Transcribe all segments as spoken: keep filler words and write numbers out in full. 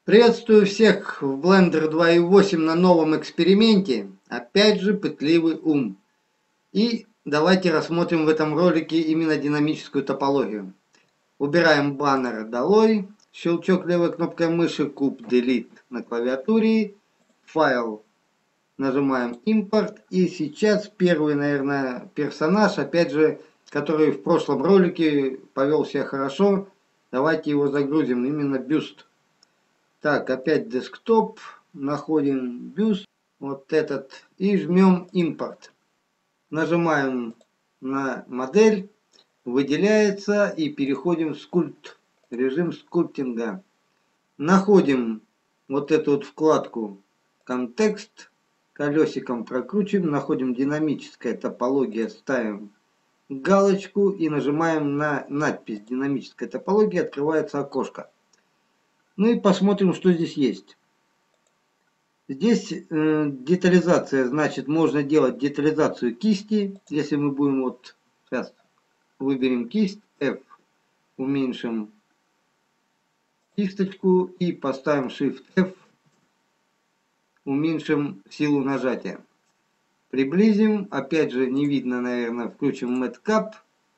Приветствую всех в Blender два и восемь на новом эксперименте. Опять же пытливый ум. И давайте рассмотрим в этом ролике именно динамическую топологию. Убираем баннер долой. Щелчок левой кнопкой мыши, куб Delete на клавиатуре. Файл. Нажимаем импорт. И сейчас первый, наверное, персонаж, опять же, который в прошлом ролике повел себя хорошо. Давайте его загрузим. Именно бюст. Так, опять десктоп, находим бюст, вот этот, и жмем импорт. Нажимаем на модель, выделяется, и переходим в скульпт, режим скульптинга. Находим вот эту вот вкладку контекст, колесиком прокручиваем, находим динамическая топология, ставим галочку и нажимаем на надпись динамическая топология, открывается окошко. Ну и посмотрим, что здесь есть. Здесь э, детализация, значит, можно делать детализацию кисти. Если мы будем вот сейчас выберем кисть, F, уменьшим кисточку и поставим Shift F, уменьшим силу нажатия. Приблизим, опять же не видно, наверное, включим Matcap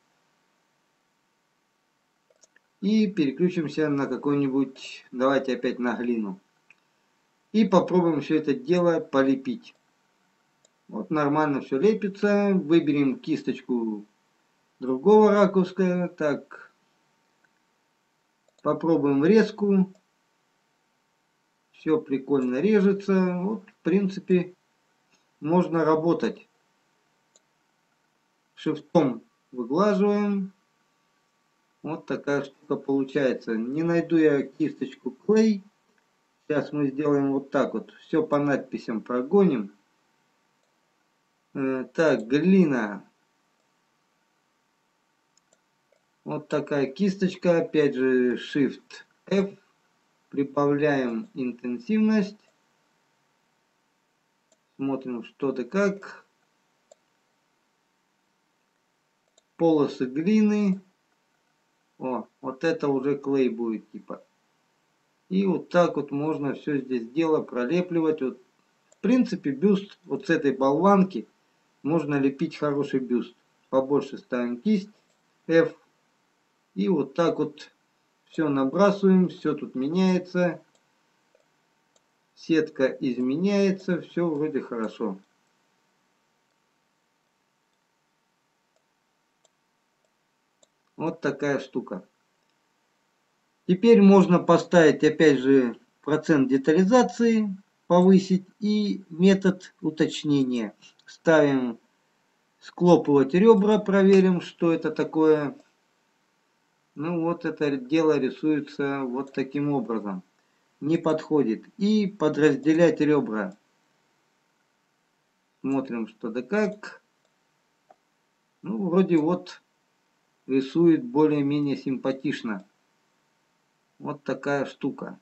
и переключимся на какой-нибудь, давайте опять на глину. И попробуем все это дело полепить. Вот нормально все лепится. Выберем кисточку другого ракурска. Так, попробуем резку. Все прикольно режется. Вот, в принципе, можно работать. Шифтом выглаживаем. Вот такая штука получается. Не найду я кисточку Clay. Сейчас мы сделаем вот так вот. Все по надписям прогоним. Так, глина. Вот такая кисточка. Опять же Shift F. Прибавляем интенсивность. Смотрим что-то как. Полосы глины. О, вот это уже клей будет типа. И вот так вот можно все здесь дело пролепливать. Вот, в принципе, бюст вот с этой болванки можно лепить хороший бюст. Побольше ставим кисть F. И вот так вот все набрасываем. Все тут меняется. Сетка изменяется. Все вроде хорошо. Вот такая штука. Теперь можно поставить опять же процент детализации, повысить и метод уточнения. Ставим склопывать ребра, проверим, что это такое. Ну вот это дело рисуется вот таким образом. Не подходит. И подразделять ребра. Смотрим, что да как. Ну вроде вот рисует более-менее симпатично. Вот такая штука.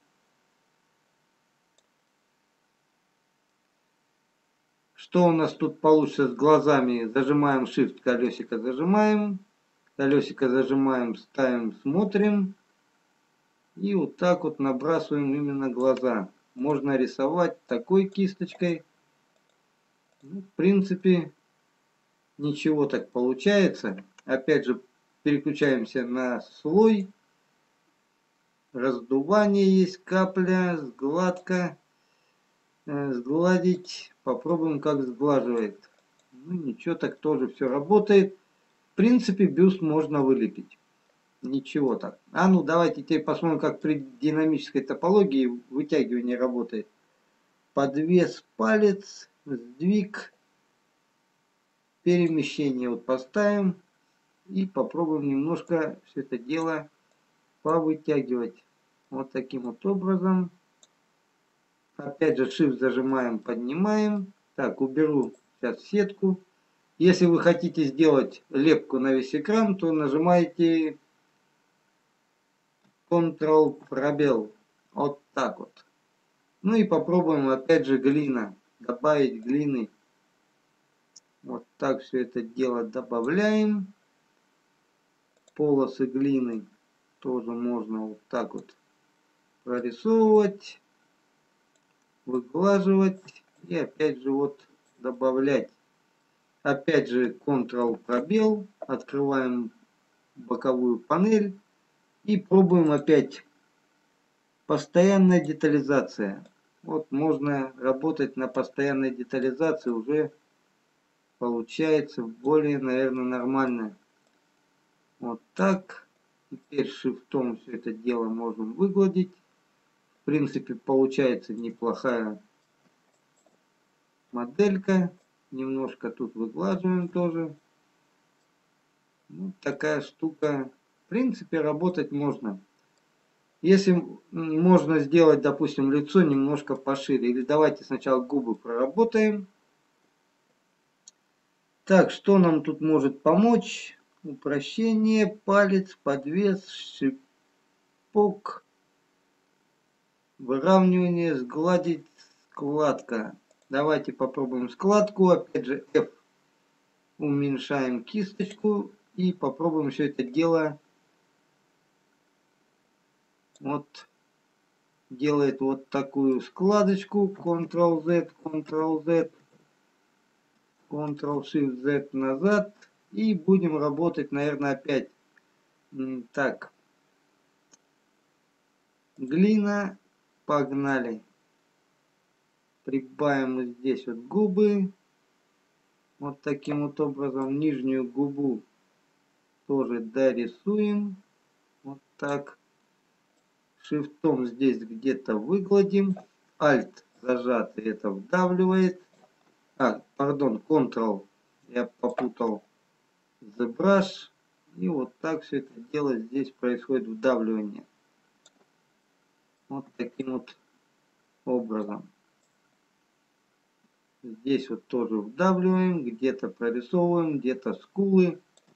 Что у нас тут получится с глазами? Зажимаем Shift, колесико зажимаем. Колесико зажимаем, ставим, смотрим. И вот так вот набрасываем именно глаза. Можно рисовать такой кисточкой. Ну, в принципе, ничего так получается. Опять же, переключаемся на слой. Раздувание есть, капля, сгладка. Сгладить. Попробуем, как сглаживает. Ну, ничего, так тоже все работает. В принципе, бюст можно вылепить. Ничего так. А ну, давайте теперь посмотрим, как при динамической топологии вытягивание работает. Подвес палец, сдвиг, перемещение вот поставим. И попробуем немножко все это дело повытягивать. Вот таким вот образом. Опять же, Shift зажимаем, поднимаем. Так, уберу сейчас сетку. Если вы хотите сделать лепку на весь экран, то нажимаете Ctrl пробел. Вот так вот. Ну и попробуем опять же глина. Добавить глины. Вот так все это дело добавляем. Полосы глины тоже можно вот так вот прорисовывать, выглаживать и опять же вот добавлять. Опять же Ctrl пробел, открываем боковую панель и пробуем опять. Постоянная детализация. Вот можно работать на постоянной детализации, уже получается более, наверное, нормально. Вот так. Теперь шрифтом все это дело можем выгладить. В принципе, получается неплохая моделька. Немножко тут выглаживаем тоже. Вот такая штука. В принципе, работать можно. Если можно сделать, допустим, лицо немножко пошире. Или давайте сначала губы проработаем. Так, что нам тут может помочь? Упрощение, палец, подвес, шипок, выравнивание, сгладить, складка. Давайте попробуем складку. Опять же F. Уменьшаем кисточку и попробуем все это дело. Вот. Делает вот такую складочку. Ctrl-Z, Ctrl-Z, Ctrl-Shift-Z назад. И будем работать, наверное, опять. Так. Глина. Погнали. Прибавим здесь вот губы. Вот таким вот образом. Нижнюю губу тоже дорисуем. Вот так. Шифтом здесь где-то выгладим. Alt зажатый это вдавливает. А, пардон, Ctrl. Я попутал. The Brush. И вот так все это дело здесь происходит вдавливание. Вот таким вот образом. Здесь вот тоже вдавливаем. Где-то прорисовываем. Где-то скулы.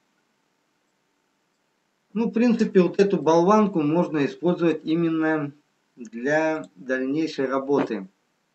Ну, в принципе, вот эту болванку можно использовать именно для дальнейшей работы.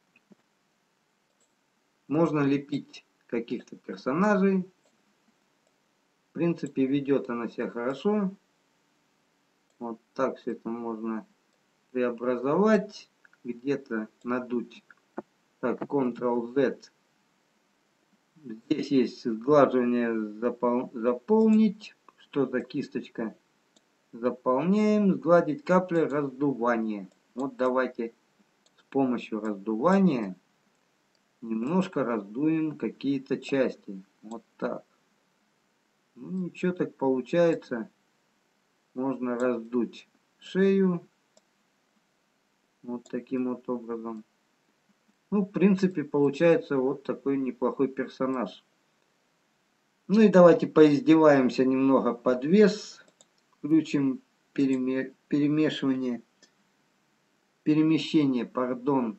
Можно лепить каких-то персонажей. В принципе, ведет она себя хорошо. Вот так все это можно преобразовать. Где-то надуть. Так, Ctrl-Z. Здесь есть сглаживание, запол... заполнить. Что за кисточка? Заполняем. Сгладить капли, раздувание. Вот давайте с помощью раздувания немножко раздуем какие-то части. Вот так. Ну ничего, так получается. Можно раздуть шею. Вот таким вот образом. Ну, в принципе, получается вот такой неплохой персонаж. Ну и давайте поиздеваемся немного. Подвес. Включим переме... перемешивание. Перемещение, пардон.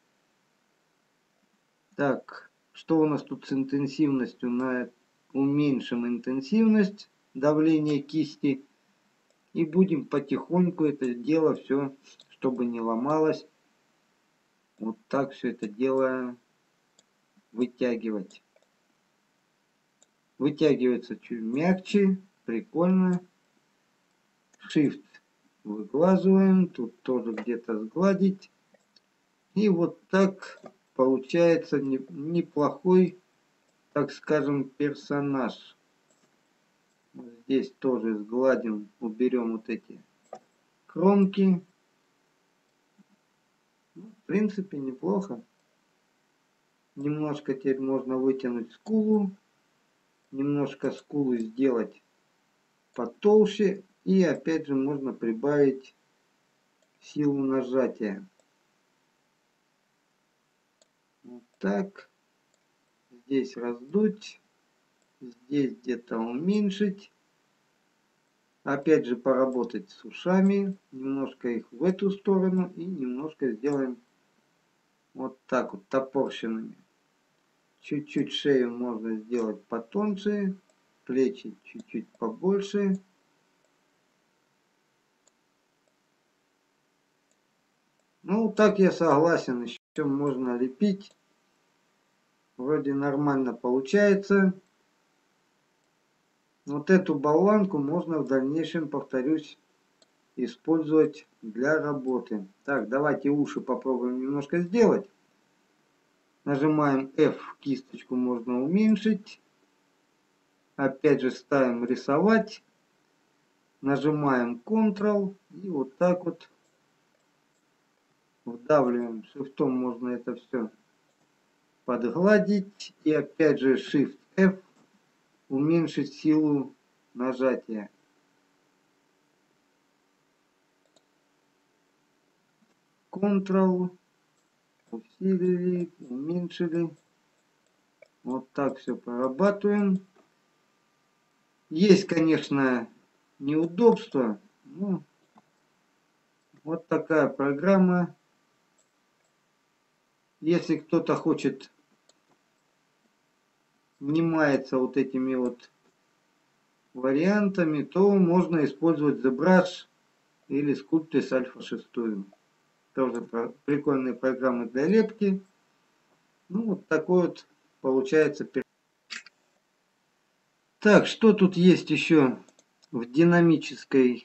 Так, что у нас тут с интенсивностью? На уменьшим интенсивность давления кисти. И будем потихоньку это дело все, чтобы не ломалось. Вот так все это дело вытягивать. Вытягивается чуть мягче. Прикольно. Shift выглаживаем. Тут тоже где-то сгладить. И вот так получается неплохой, так скажем, персонаж. Здесь тоже сгладим, уберем вот эти кромки. В принципе, неплохо. Немножко теперь можно вытянуть скулу. Немножко скулы сделать потолще. И опять же можно прибавить силу нажатия. Вот так. Здесь раздуть. Здесь где-то уменьшить. Опять же поработать с ушами. Немножко их в эту сторону. И немножко сделаем вот так вот топорщинами. Чуть-чуть шею можно сделать потоньше. Плечи чуть-чуть побольше. Ну, так я согласен. Еще можно лепить. Вроде нормально получается. Вот эту болванку можно в дальнейшем, повторюсь, использовать для работы. Так, давайте уши попробуем немножко сделать. Нажимаем F, кисточку можно уменьшить. Опять же ставим рисовать. Нажимаем контрол и вот так вот вдавливаем. Шифтом можно это все подгладить. И опять же Shift F, уменьшить силу нажатия. Ctrl, усилили, уменьшили. Вот так все прорабатываем. Есть, конечно, неудобства. Ну, вот такая программа. Если кто-то хочет, не мается вот этими вот вариантами, то можно использовать ZBrush или Sculptris Alpha шесть. Тоже прикольные программы для лепки. Ну, вот такой вот получается. Так, что тут есть еще в динамической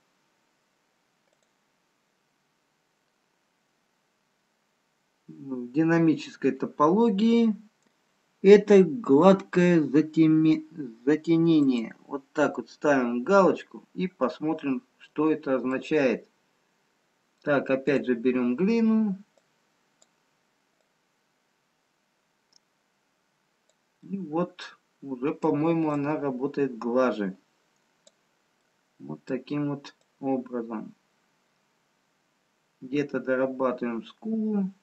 в динамической топологии? Это гладкое затенение. Вот так вот ставим галочку и посмотрим, что это означает. Так, опять же берем глину. И вот уже, по-моему, она работает глаже. Вот таким вот образом. Где-то дорабатываем скулу.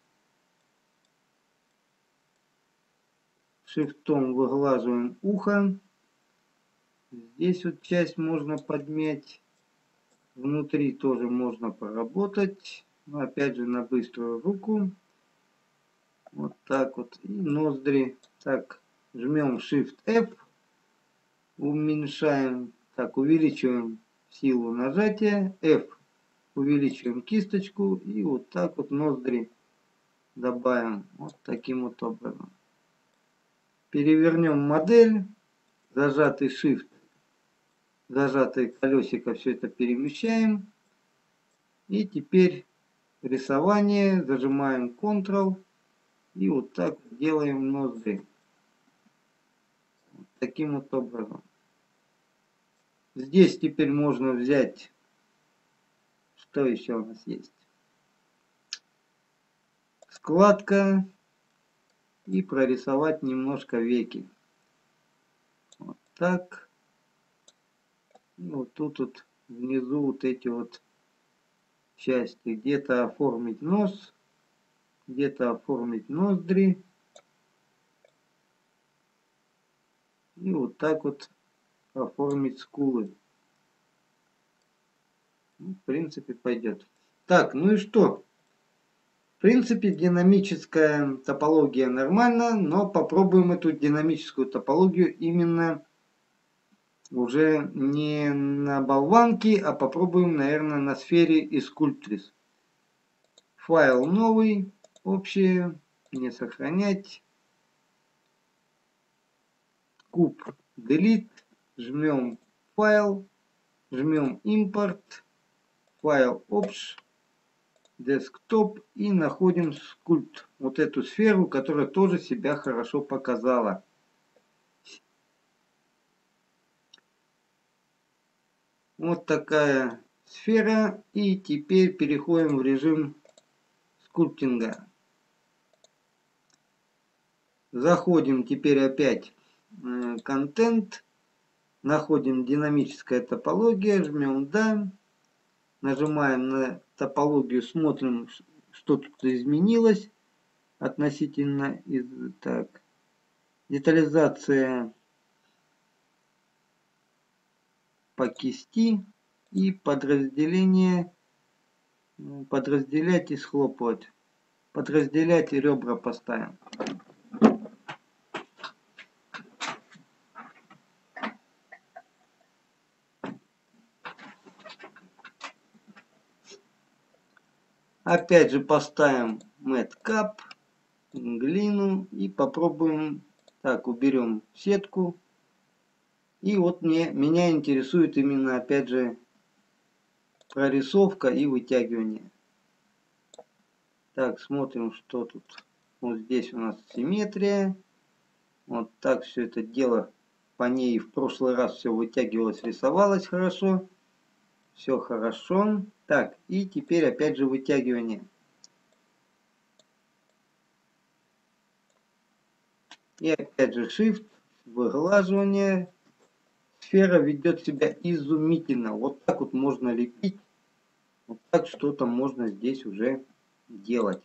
Шифтом выглаживаем ухо. Здесь вот часть можно подмять. Внутри тоже можно поработать. Но опять же на быструю руку. Вот так вот. И ноздри. Так, жмем Shift F. Уменьшаем. Так, увеличиваем силу нажатия. F. Увеличиваем кисточку. И вот так вот ноздри добавим. Вот таким вот образом. Перевернем модель. Зажатый Shift. Зажатое колесико все это перемещаем. И теперь рисование. Зажимаем Ctrl. И вот так делаем ноздри. Вот таким вот образом. Здесь теперь можно взять, что еще у нас есть? Складка. И прорисовать немножко веки. Вот так. И вот тут вот внизу вот эти вот части. Где-то оформить нос. Где-то оформить ноздри. И вот так вот оформить скулы. Ну, в принципе, пойдет. Так, ну и что? В принципе, динамическая топология нормально, но попробуем эту динамическую топологию именно уже не на болванке, а попробуем, наверное, на сфере и Sculptris. Файл новый, общее, не сохранять. Куб Delete, жмем файл, жмем импорт, файл Option, Desktop и находим скульпт. Вот эту сферу, которая тоже себя хорошо показала. Вот такая сфера. И теперь переходим в режим скульптинга. Заходим теперь опять в контент. Находим динамическая топология. Жмем да. Нажимаем на топологию. Смотрим, что тут изменилось. Относительно из так. Детализация по кисти и подразделение, подразделять и схлопывать. Подразделять и ребра поставим. Опять же поставим Matte Cap, глину и попробуем. Так, уберем сетку. И вот мне, меня интересует именно опять же прорисовка и вытягивание. Так, смотрим, что тут. Вот здесь у нас симметрия. Вот так все это дело по ней в прошлый раз все вытягивалось, рисовалось хорошо. Все хорошо. Так, и теперь опять же вытягивание. И опять же Shift, выглаживание. Сфера ведет себя изумительно. Вот так вот можно лепить. Вот так что-то можно здесь уже делать.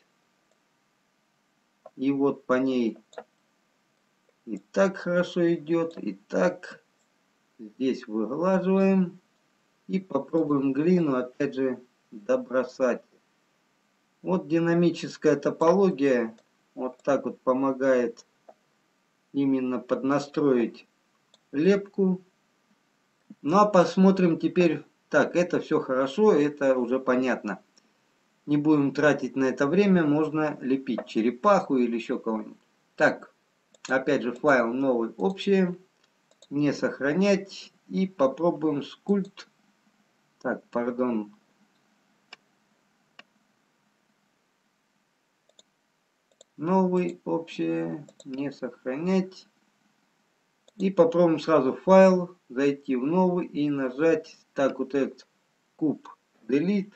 И вот по ней и так хорошо идет, и так. Здесь выглаживаем. И попробуем глину опять же добросать. Вот динамическая топология вот так вот помогает именно поднастроить лепку. Ну а посмотрим теперь. Так, это все хорошо, это уже понятно. Не будем тратить на это время, можно лепить черепаху или еще кого-нибудь. Так, опять же файл новый, общее, не сохранять и попробуем скульпт. Так, пардон. Новый, общее, не сохранять. И попробуем сразу файл, зайти в новый и нажать так вот этот куб delete.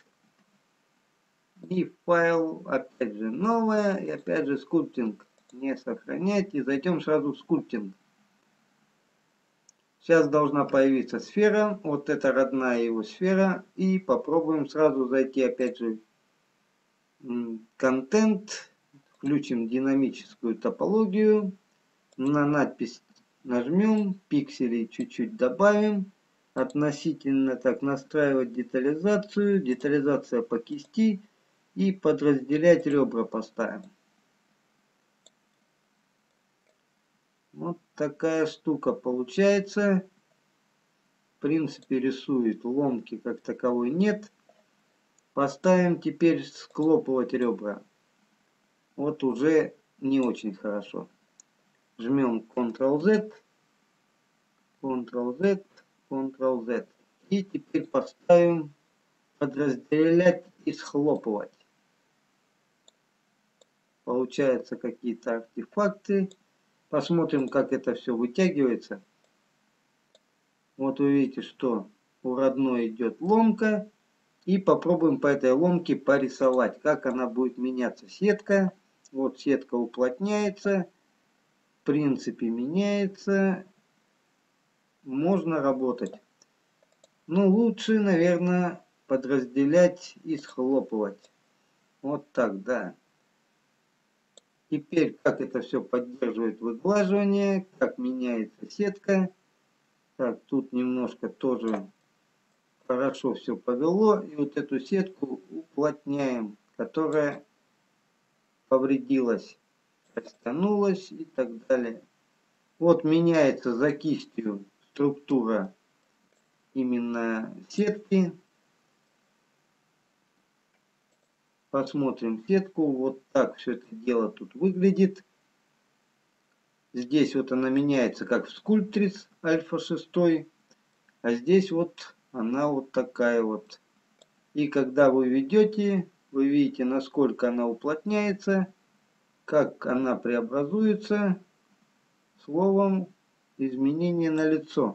И файл, опять же новое, и опять же скульптинг не сохранять. И зайдем сразу в скульптинг. Сейчас должна появиться сфера, вот это родная его сфера. И попробуем сразу зайти опять же контент. Включим динамическую топологию. На надпись нажмем, пикселей чуть-чуть добавим. Относительно так настраивать детализацию. Детализация по кисти. И подразделять ребра поставим. Вот такая штука получается. В принципе рисует, ломки как таковой нет. Поставим теперь склопывать ребра. Вот уже не очень хорошо. Жмем контрол зет, контрол зет, контрол зет. И теперь поставим подразделять и схлопывать. Получаются какие-то артефакты. Посмотрим, как это все вытягивается. Вот вы видите, что у родной идет ломка. И попробуем по этой ломке порисовать, как она будет меняться. Сетка. Вот сетка уплотняется. В принципе меняется. Можно работать. Но лучше, наверное, подразделять и схлопывать. Вот так, да. Теперь, как это все поддерживает выглаживание, как меняется сетка. Так, тут немножко тоже хорошо все повело. И вот эту сетку уплотняем, которая повредилась, растянулась и так далее. Вот меняется за кистью структура именно сетки. Посмотрим сетку. Вот так все это дело тут выглядит. Здесь вот она меняется как в Sculptris альфа шесть. А здесь вот она вот такая вот. И когда вы ведете, вы видите, насколько она уплотняется, как она преобразуется. Словом, изменение на лицо.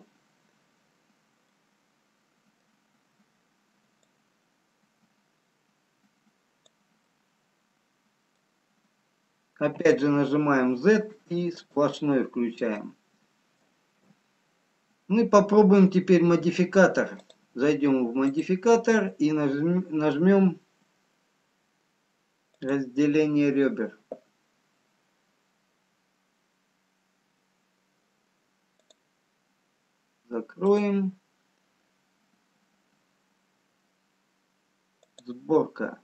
Опять же нажимаем зет и сплошной включаем. Мы попробуем теперь модификатор. Зайдем в модификатор и нажмем, нажмем разделение ребер. Закроем. Сборка.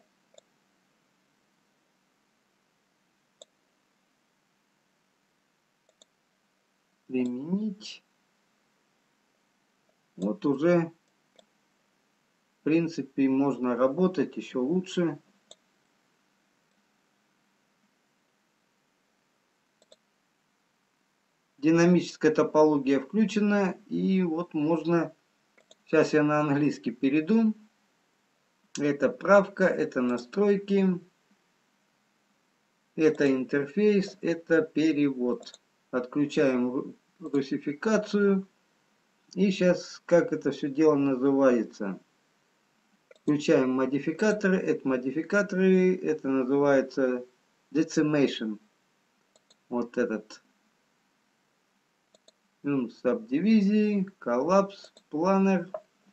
Применить. Вот уже в принципе можно работать еще лучше. Динамическая топология включена. И вот можно... Сейчас я на английский перейду. Это правка, это настройки, это интерфейс, это перевод. Отключаем русификацию. И сейчас как это все дело называется. Включаем модификаторы. Это модификаторы, это называется decimation. Вот этот. Subдивизии, коллапс, планер.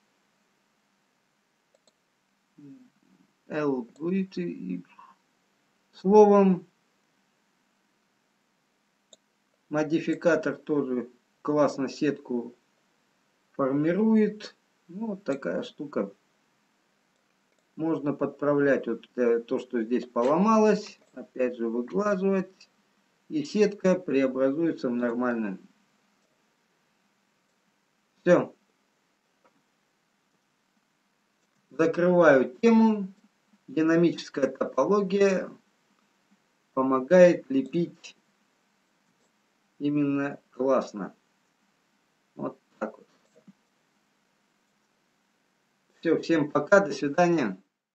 L будет и словом модификатор тоже классно сетку формирует. Ну, вот такая штука. Можно подправлять вот то, что здесь поломалось. Опять же выглаживать. И сетка преобразуется в нормальную. Все. Закрываю тему. Динамическая топология помогает лепить именно классно. Вот так вот. Все, всем пока, до свидания.